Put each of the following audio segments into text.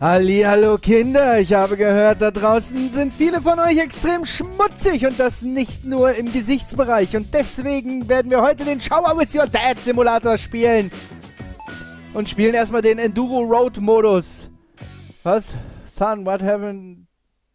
Hallihallo Kinder, ich habe gehört, da draußen sind viele von euch extrem schmutzig und das nicht nur im Gesichtsbereich. Und deswegen werden wir heute den Shower with Your Dad Simulator spielen. Und spielen erstmal den Enduro Road Modus. Was? Son, what happened?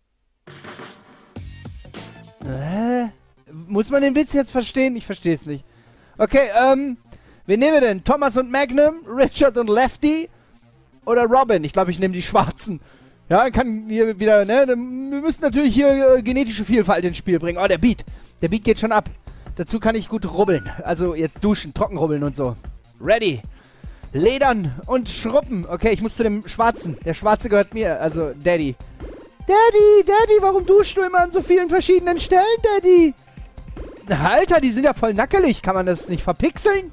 Muss man den Witz jetzt verstehen? Ich verstehe es nicht. Okay, wen nehmen wir denn? Thomas und Magnum, Richard und Lefty oder Robin? Ich glaube, ich nehme die Schwarzen. Ja, kann hier wieder, ne? Wir müssen natürlich hier genetische Vielfalt ins Spiel bringen. Oh, der Beat. Der Beat geht schon ab. Dazu kann ich gut rubbeln. Also jetzt duschen, trocken rubbeln und so. Ready. Ledern und Schruppen. Okay, ich muss zu dem Schwarzen. Der Schwarze gehört mir, also Daddy. Daddy, warum duschst du immer an so vielen verschiedenen Stellen, Daddy? Alter, die sind ja voll nackelig. Kann man das nicht verpixeln?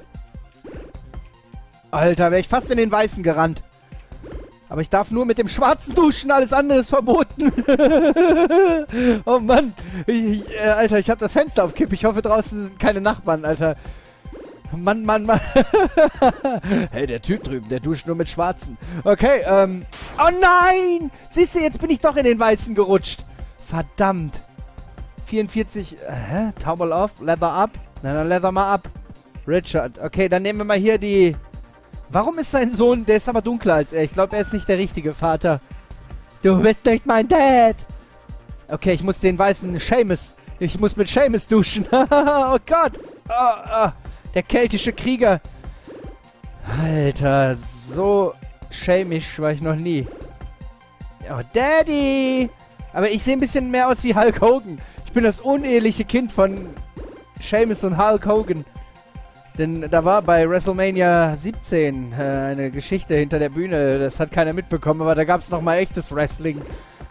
Alter, wäre ich fast in den Weißen gerannt. Aber ich darf nur mit dem Schwarzen duschen, alles andere ist verboten. Oh Mann. Alter, ich habe das Fenster auf Kipp. Ich hoffe, draußen sind keine Nachbarn, Alter. Mann. Hey, der Typ drüben, der duscht nur mit Schwarzen. Okay, oh nein! Siehst du, jetzt bin ich doch in den Weißen gerutscht. Verdammt. 44, Towel off, Leather up. Na, dann Leather mal ab. Richard. Okay, dann nehmen wir mal hier die... Warum ist sein Sohn, der ist aber dunkler als er. Ich glaube, er ist nicht der richtige Vater. Du bist nicht mein Dad. Okay, ich muss den weißen Seamus. Ich muss mit Seamus duschen. Oh Gott. Der keltische Krieger. Alter, so schämisch war ich noch nie. Oh, Daddy. Aber ich sehe ein bisschen mehr aus wie Hulk Hogan. Ich bin das uneheliche Kind von Seamus und Hulk Hogan. Denn da war bei WrestleMania 17 eine Geschichte hinter der Bühne. Das hat keiner mitbekommen, aber da gab es nochmal echtes Wrestling.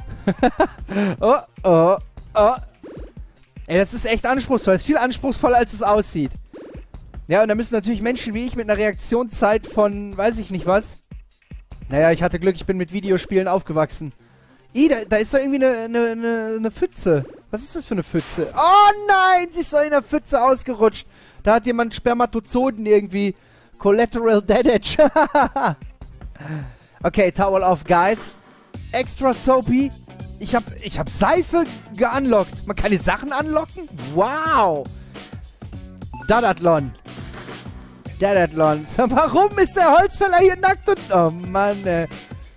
Oh. Ey, das ist echt anspruchsvoll. Das ist viel anspruchsvoller, als es aussieht. Ja, und da müssen natürlich Menschen wie ich mit einer Reaktionszeit von, weiß ich nicht was. Naja, ich hatte Glück, ich bin mit Videospielen aufgewachsen. Da ist doch irgendwie eine Pfütze. Was ist das für eine Pfütze? Oh nein, sie ist so in der Pfütze ausgerutscht. Da hat jemand Spermatozoden irgendwie. Collateral Damage. Okay, Towel off, guys. Extra soapy. Ich hab Seife geunlockt. Man kann die Sachen unlocken? Wow. Dadathlon. Warum ist der Holzfäller hier nackt und... Oh Mann, ey.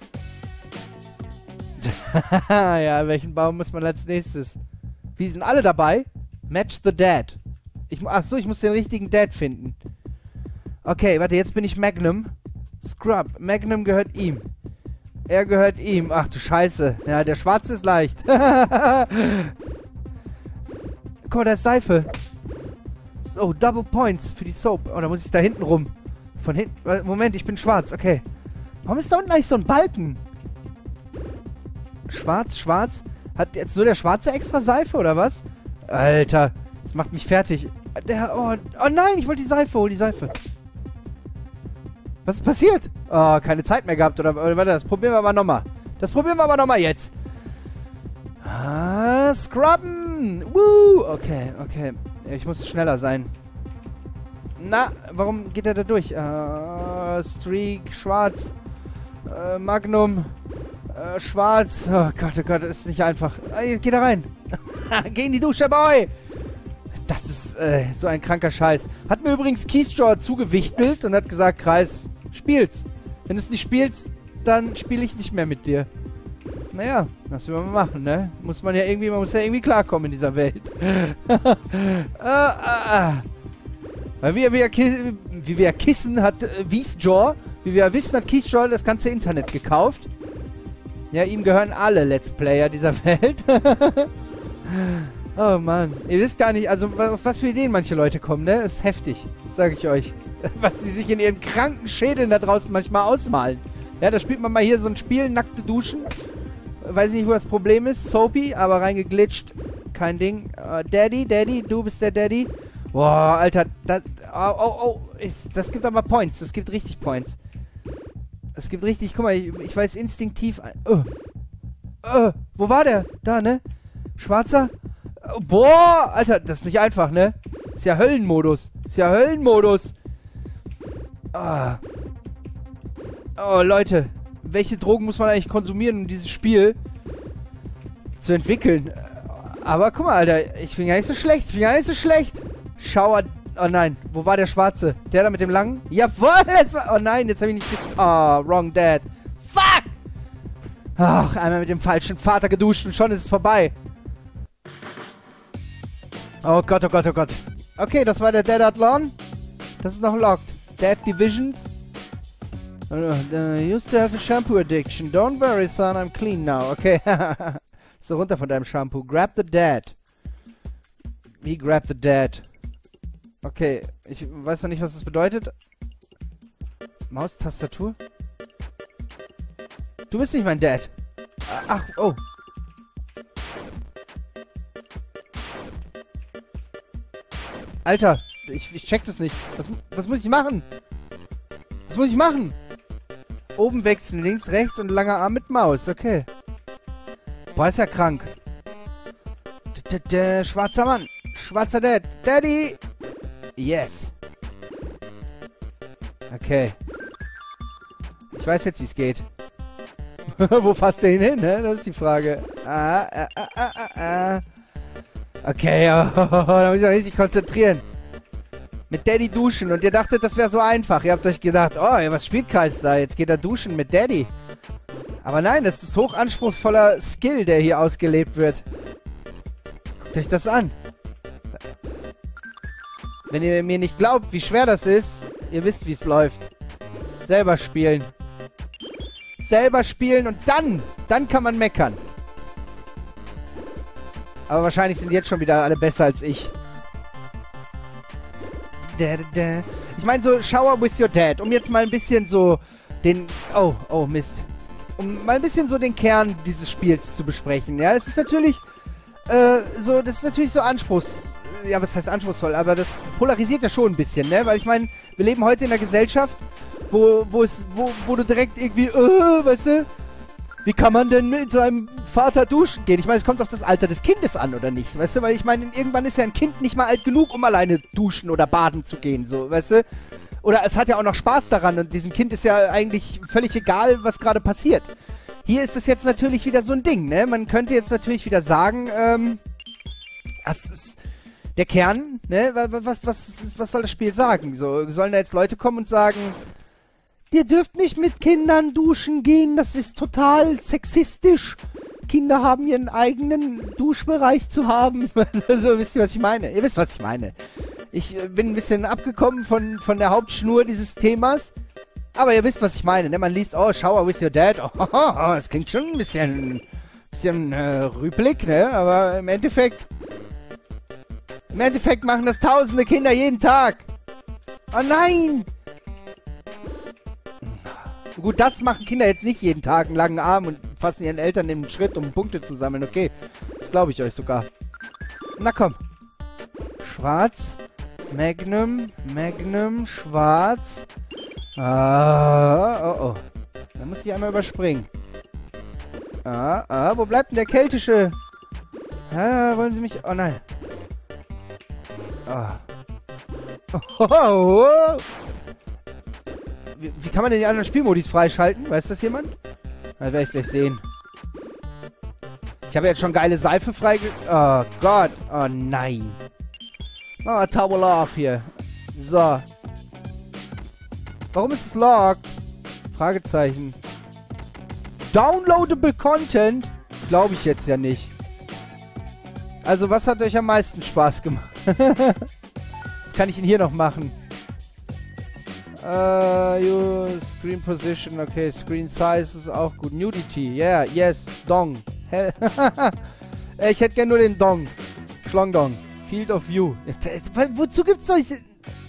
Ja, welchen Baum muss man als nächstes? Wie sind alle dabei? Match the Dad. Achso, ich muss den richtigen Dad finden. Okay, warte, jetzt bin ich Magnum. Scrub. Magnum gehört ihm. Er gehört ihm. Ach du Scheiße. Ja, der Schwarze ist leicht. Guck mal, da ist Seife. Oh, Double Points für die Soap. Oh, da muss ich da hinten rum. Von hinten. Moment, ich bin schwarz. Okay. Warum ist da unten eigentlich so ein Balken? Schwarz. Hat jetzt nur der Schwarze extra Seife, oder was? Alter, das macht mich fertig. Oh nein, ich wollte die Seife holen, die Seife. Was ist passiert? Oh, keine Zeit mehr gehabt, oder warte, das probieren wir aber nochmal. Jetzt. Scrubben. Woo. Okay. Ich muss schneller sein. Na, warum geht er da durch? Streak, schwarz. Magnum. Schwarz. Oh Gott, das ist nicht einfach. Jetzt geh da rein. Geh in die Dusche, Boy. Das ist so ein kranker Scheiß. Hat mir übrigens Keysjaw zugewichtelt und hat gesagt, Kreis, spiel's. Wenn du es nicht spielst, dann spiele ich nicht mehr mit dir. Naja, was will man machen, ne? Man muss ja irgendwie klarkommen in dieser Welt. Weil wie wir Kissen hat Wiesjaw, wie wir wissen, hat Keysjaw das ganze Internet gekauft. Ja, ihm gehören alle Let's Player dieser Welt. Oh Mann. Ihr wisst gar nicht, also auf was für Ideen manche Leute kommen, ne? Das ist heftig. Das sage ich euch. Was sie sich in ihren kranken Schädeln da draußen manchmal ausmalen. Ja, da spielt man mal hier so ein Spiel, nackte Duschen. Weiß nicht, wo das Problem ist. Soapy, aber reingeglitscht. Kein Ding. Daddy, du bist der Daddy. Boah, Alter. Das gibt aber Points. Das gibt richtig Points. Es gibt richtig, guck mal, ich weiß instinktiv... wo war der? Da, ne? Schwarzer? Boah, Alter, das ist nicht einfach, ne? Ist ja Höllenmodus. Oh, Leute. welche Drogen muss man eigentlich konsumieren, um dieses Spiel zu entwickeln. Aber guck mal, Alter, ich bin gar nicht so schlecht. Ich bin gar nicht so schlecht. Schauer... Oh nein, wo war der Schwarze? Der da mit dem langen? Jawohl, das war... Oh nein, jetzt habe ich nicht... Oh, wrong dad. Fuck! Ach, einmal mit dem falschen Vater geduscht und schon ist es vorbei. Oh Gott, oh Gott, oh Gott. Okay, das war der Dead Athlon. Das ist noch locked. Dead Divisions. Used to have a shampoo addiction. Don't worry, son, I'm clean now. Okay. So, runter von deinem Shampoo. Grab the Dead. Wie grab the Dead? Okay, ich weiß noch nicht, was das bedeutet. Maustastatur? Du bist nicht mein Dad. Ach, oh. Alter, ich check das nicht. Was muss ich machen? Was muss ich machen? Oben wechseln, links, rechts und langer Arm mit Maus. Okay. Boah, ist ja krank. Schwarzer Mann. Schwarzer Dad. Daddy. Yes. Okay. Ich weiß jetzt, wie es geht. Wo fasst der ihn hin, ne? Das ist die Frage. Okay, da muss ich mich richtig konzentrieren. Mit Daddy duschen. Und ihr dachtet, das wäre so einfach. Ihr habt euch gedacht, oh, was spielt Kreis da? Jetzt geht er duschen mit Daddy. Aber nein, das ist hochanspruchsvoller Skill, der hier ausgelebt wird. Guckt euch das an. Wenn ihr mir nicht glaubt, wie schwer das ist, ihr wisst, wie es läuft. Selber spielen. Selber spielen und dann kann man meckern. Aber wahrscheinlich sind jetzt schon wieder alle besser als ich. Ich meine so, Shower with your dad. Um jetzt mal ein bisschen so den... Oh, Mist. Um mal ein bisschen so den Kern dieses Spiels zu besprechen. Ja, es ist natürlich das ist natürlich so ja, was heißt anspruchsvoll? Aber das polarisiert ja schon ein bisschen, ne? Weil ich meine, wir leben heute in einer Gesellschaft, wo du direkt irgendwie, weißt du, wie kann man denn mit seinem Vater duschen gehen? Ich meine, es kommt auf das Alter des Kindes an, oder nicht? Weißt du, weil ich meine, irgendwann ist ja ein Kind nicht mal alt genug, um alleine duschen oder baden zu gehen, so, weißt du? Oder es hat ja auch noch Spaß daran und diesem Kind ist ja eigentlich völlig egal, was gerade passiert. Hier ist es jetzt natürlich wieder so ein Ding, ne? Man könnte jetzt natürlich wieder sagen, das ist der Kern, ne? Was soll das Spiel sagen? So, sollen da jetzt Leute kommen und sagen, ihr dürft nicht mit Kindern duschen gehen, das ist total sexistisch. Kinder haben ihren eigenen Duschbereich zu haben. Also, wisst ihr, was ich meine? Ihr wisst, was ich meine. Ich bin ein bisschen abgekommen von der Hauptschnur dieses Themas. Aber ihr wisst, was ich meine, ne? Man liest, oh, Shower with your dad. Oh, das klingt schon ein bisschen rüpelig, ne? Aber im Endeffekt machen das tausende Kinder jeden Tag. Oh nein! Gut, das machen Kinder jetzt nicht jeden Tag, einen langen Arm und fassen ihren Eltern den Schritt, um Punkte zu sammeln. Okay, das glaube ich euch sogar. Na komm. Schwarz. Magnum, schwarz. Oh. Da muss ich einmal überspringen. Wo bleibt denn der keltische? Wollen Sie mich... Oh nein. Wie kann man denn die anderen Spielmodis freischalten? Weiß das jemand? Das werde ich gleich sehen. Ich habe jetzt schon geile Seife Oh Gott. Oh nein. Oh, Towel off hier. So. Warum ist es locked? Fragezeichen. Downloadable Content? Glaube ich jetzt ja nicht. Also, was hat euch am meisten Spaß gemacht? Was kann ich denn hier noch machen? Screen Position, okay, Screen Size ist auch gut. Nudity, yeah, yes, Dong. Ich hätte gerne nur den Dong. Schlongdong. Field of View. Wozu gibt's solche...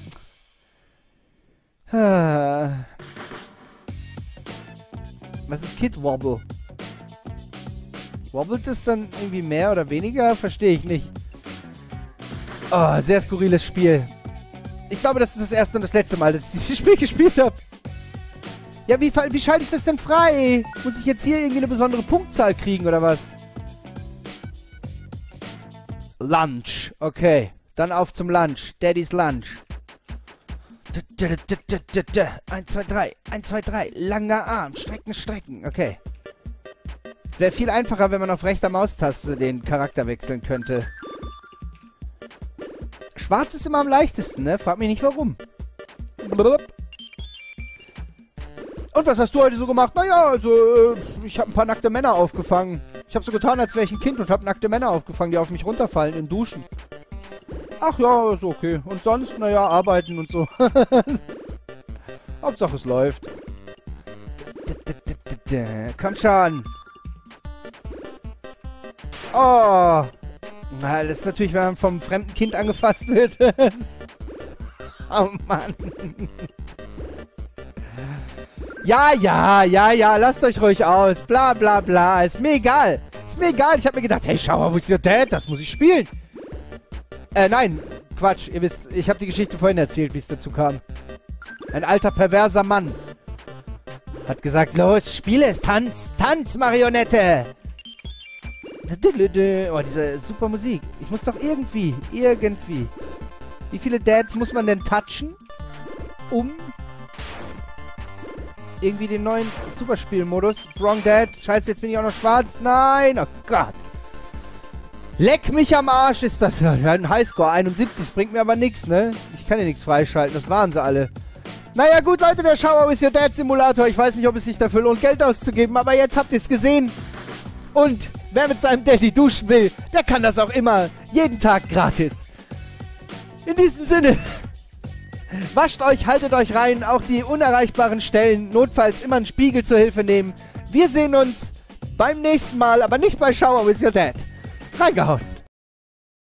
Was ist Kid Wobble? Wobbelt es dann irgendwie mehr oder weniger? Verstehe ich nicht. Oh, sehr skurriles Spiel. Ich glaube, das ist das erste und das letzte Mal, dass ich dieses Spiel gespielt habe. Ja, wie schalte ich das denn frei? Muss ich jetzt hier irgendwie eine besondere Punktzahl kriegen, oder was? Lunch. Okay. Dann auf zum Lunch. Daddy's Lunch. 1, 2, 3. 1, 2, 3. Langer Arm. Strecken, strecken. Okay. Wäre viel einfacher, wenn man auf rechter Maustaste den Charakter wechseln könnte. Schwarz ist immer am leichtesten, ne? Frag mich nicht warum. Und was hast du heute so gemacht? Naja, also, ich habe ein paar nackte Männer aufgefangen. Ich habe so getan, als wäre ich ein Kind und habe nackte Männer aufgefangen, die auf mich runterfallen in Duschen. Ach ja, ist okay. Und sonst, naja, arbeiten und so. Hauptsache es läuft. Komm schon. Oh. Na, das ist natürlich, wenn man vom fremden Kind angefasst wird. Oh Mann. Ja, lasst euch ruhig aus. Bla, bla, bla. Ist mir egal. Ist mir egal. Ich habe mir gedacht, hey, schau mal, wo ist der Dad? Das muss ich spielen. Nein. Quatsch. Ihr wisst, ich habe die Geschichte vorhin erzählt, wie es dazu kam. Ein alter, perverser Mann hat gesagt, los, spiele es, tanz, Marionette. Oh, diese super Musik. Ich muss doch irgendwie. Wie viele Dads muss man denn touchen, um irgendwie den neuen Superspielmodus. Wrong Dad. Scheiße, jetzt bin ich auch noch schwarz. Nein, oh Gott. Leck mich am Arsch ist das. Ja, ein Highscore, 71. Das bringt mir aber nichts, ne? Ich kann ja nichts freischalten. Das waren sie alle. Naja, gut, Leute, der Shower is Your Dad Simulator. Ich weiß nicht, ob es sich dafür lohnt, Geld auszugeben, aber jetzt habt ihr es gesehen. Und wer mit seinem Daddy duschen will, der kann das auch immer. Jeden Tag gratis. In diesem Sinne. Wascht euch, haltet euch rein, auch die unerreichbaren Stellen, notfalls immer einen Spiegel zur Hilfe nehmen. Wir sehen uns beim nächsten Mal, aber nicht bei Shower with Your Dad. Reingehauen.